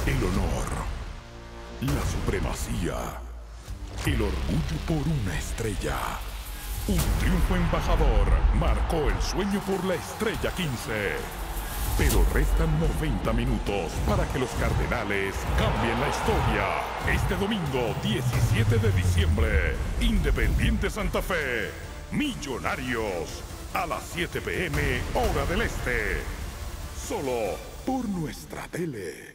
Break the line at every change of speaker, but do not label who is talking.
El honor, la supremacía, el orgullo por una estrella. Un triunfo embajador marcó el sueño por la estrella 15. Pero restan 90 minutos para que los Cardenales cambien la historia. Este domingo 17 de diciembre, Independiente Santa Fe, Millonarios, a las 7 p.m. hora del este. Solo por nuestra tele.